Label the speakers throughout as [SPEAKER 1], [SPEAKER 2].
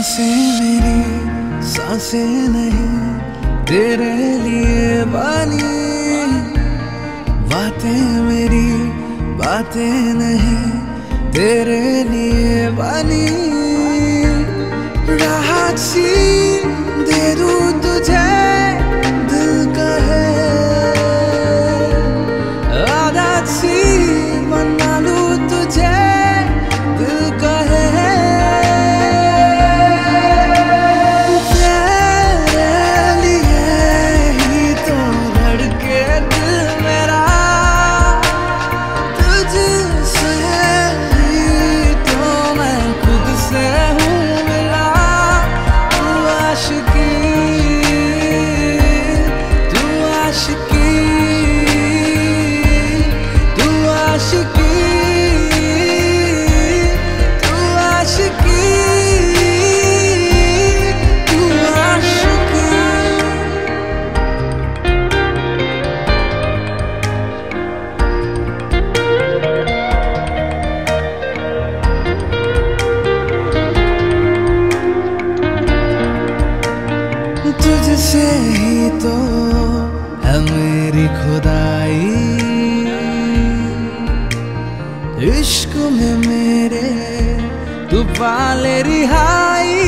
[SPEAKER 1] सांसें मेरी सांसें नहीं तेरे लिए बनी, बातें मेरी बातें नहीं तेरे लिए बनी। राहत सी दे दूं तुझे दिल कहे, आदत सी बना लूं तुझे दिल कहे। तुझसे ही तो है मेरी खुदाई, इश्क में मेरे तू पाले रिहाई।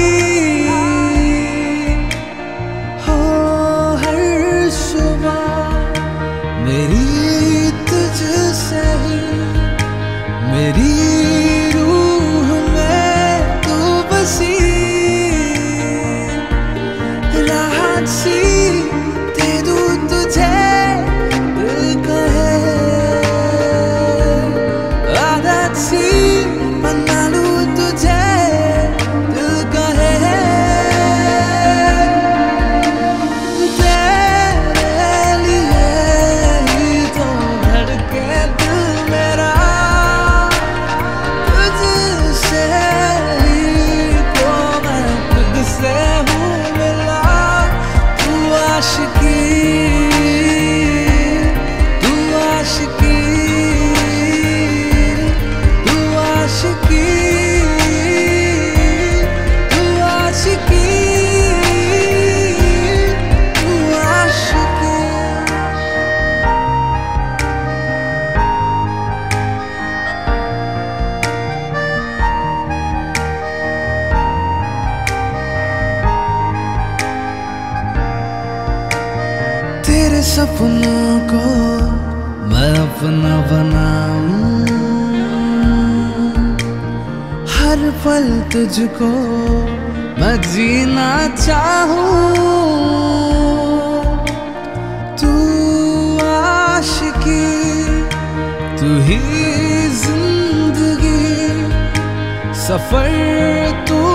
[SPEAKER 1] हो हर सुबह मेरी तुझसे ही, मेरी रूह में तू बसी। सी दे दूं तुझे दिल कहे, आदत सी बना लूं तुझे दिल कहे। तेरे लिए ही तो धड़के दिल मेरा, तुझसे ही तो मैं खुद से हूँ मिला। आशिकी तू आशिकी तू आशिकी तू आशिकी तू आशिकी। तेरे सपनों को मैं अपना बनाऊं, हर पल तुझको मैं जीना चाहूं। तू आशिकी तू ही जिंदगी, सफर तू